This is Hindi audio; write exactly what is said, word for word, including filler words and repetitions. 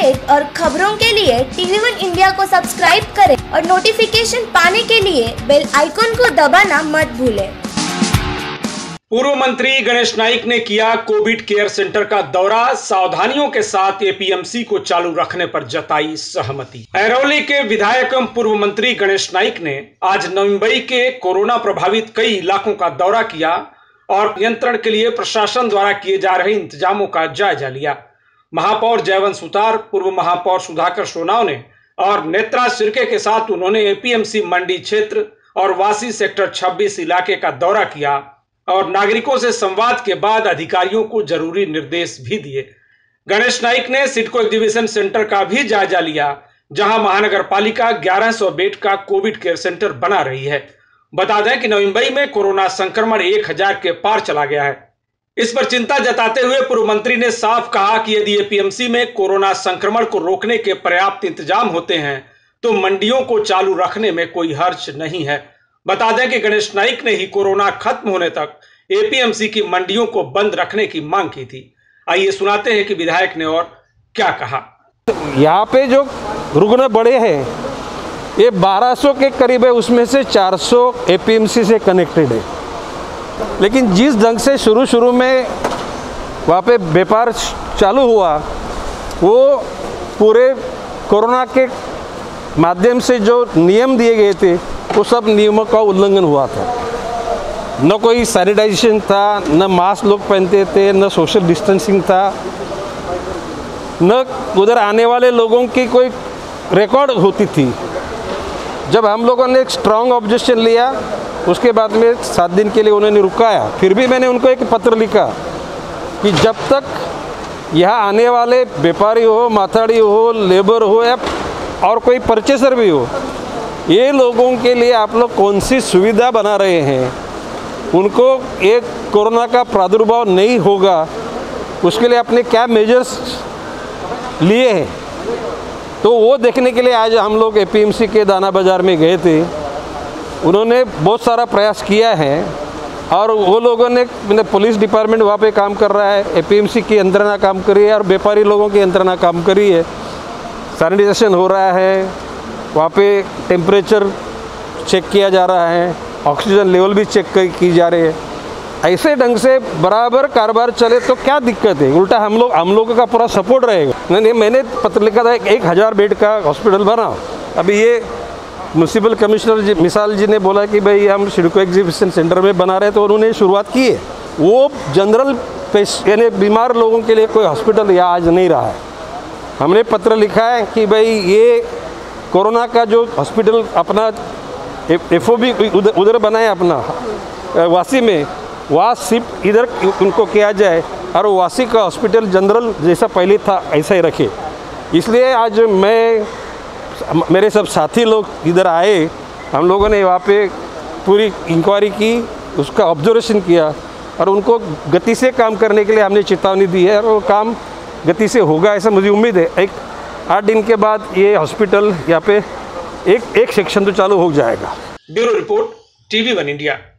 अपडेट और खबरों के लिए टीवी वन इंडिया को सब्सक्राइब करें और नोटिफिकेशन पाने के लिए बेल आइकॉन को दबाना मत भूलें। पूर्व मंत्री गणेश नाइक ने किया कोविड केयर सेंटर का दौरा, सावधानियों के साथ एपीएमसी को चालू रखने पर जताई सहमति। अरौली के विधायक एवं पूर्व मंत्री गणेश नाइक ने आज नवी मुंबई के कोरोना प्रभावित कई इलाकों का दौरा किया और नियंत्रण के लिए प्रशासन द्वारा किए जा रहे इंतजामों का जायजा लिया। महापौर जयवंत सुतार, पूर्व महापौर सुधाकर सोनावने और नेत्रा सिरके के साथ उन्होंने एपीएमसी मंडी क्षेत्र और वासी सेक्टर छब्बीस इलाके का दौरा किया और नागरिकों से संवाद के बाद अधिकारियों को जरूरी निर्देश भी दिए। गणेश नाइक ने सिडको एग्जीबिशन सेंटर का भी जायजा लिया, जहां महानगर पालिका ग्यारह सौ बेड का कोविड केयर सेंटर बना रही है। बता दें कि नवी मुंबई में कोरोना संक्रमण एक हजार के पार चला गया है। इस पर चिंता जताते हुए पूर्व मंत्री ने साफ कहा कि यदि एपीएमसी में कोरोना संक्रमण को रोकने के पर्याप्त इंतजाम होते हैं तो मंडियों को चालू रखने में कोई हर्ज नहीं है। बता दें कि गणेश नाइक ने ही कोरोना खत्म होने तक एपीएमसी की मंडियों को बंद रखने की मांग की थी। आइए सुनाते हैं कि विधायक ने और क्या कहा। यहाँ पे जो रुग्ण बढ़े हैं ये बारह सौ के करीब है, उसमें से चार सौ एपीएमसी से कनेक्टेड है। लेकिन जिस ढंग से शुरू शुरू में वहाँ पे व्यापार चालू हुआ वो पूरे कोरोना के माध्यम से जो नियम दिए गए थे वो सब नियमों का उल्लंघन हुआ था। न कोई सैनिटाइजेशन था, न मास्क लोग पहनते थे, न सोशल डिस्टेंसिंग था, न उधर आने वाले लोगों की कोई रिकॉर्ड होती थी। जब हम लोगों ने एक स्ट्रॉन्ग ऑब्जेक्शन लिया उसके बाद में सात दिन के लिए उन्होंने रुकाया। फिर भी मैंने उनको एक पत्र लिखा कि जब तक यहाँ आने वाले व्यापारी हो, माथाड़ी हो, लेबर हो या और कोई परचेसर भी हो, ये लोगों के लिए आप लोग कौन सी सुविधा बना रहे हैं, उनको एक कोरोना का प्रादुर्भाव नहीं होगा उसके लिए आपने क्या मेजर्स लिए हैं। तो वो देखने के लिए आज हम लोग एपीएमसी के दाना बाज़ार में गए थे। उन्होंने बहुत सारा प्रयास किया है और वो लोगों ने, पुलिस डिपार्टमेंट वहाँ पे काम कर रहा है, एपीएमसी की यंत्रणा काम कर रही है और व्यापारी लोगों की यंत्रणा काम कर रही है। सैनिटाइजेशन हो रहा है, वहाँ पे टेम्परेचर चेक किया जा रहा है, ऑक्सीजन लेवल भी चेक की जा रही है। ऐसे ढंग से बराबर कारोबार चले तो क्या दिक्कत है, उल्टा हम लोग हम लोगों का पूरा सपोर्ट रहेगा। नहीं नहीं मैंने पत्र लिखा था एक हज़ार बेड का हॉस्पिटल बनाओ। अभी ये म्यूनसिपल कमिश्नर जी मिसाल जी ने बोला कि भाई हम सिडको एग्जीबिशन सेंटर में बना रहे हैं, तो उन्होंने शुरुआत की है। वो जनरल पेश यानी बीमार लोगों के लिए कोई हॉस्पिटल यहाँ आज नहीं रहा है। हमने पत्र लिखा है कि भाई ये कोरोना का जो हॉस्पिटल अपना एफ ओ बी उधर उधर बनाए अपना वासी में, वहाँ सिर्फ इधर उनको किया जाए और वासी का हॉस्पिटल जनरल जैसा पहले था ऐसा ही रखे। इसलिए आज मैं मेरे सब साथी लोग इधर आए, हम लोगों ने वहाँ पे पूरी इंक्वायरी की, उसका ऑब्जर्वेशन किया और उनको गति से काम करने के लिए हमने चेतावनी दी है और वो काम गति से होगा ऐसा मुझे उम्मीद है। एक आठ दिन के बाद ये हॉस्पिटल यहाँ पे एक एक सेक्शन तो चालू हो जाएगा। Bureau report TV one India.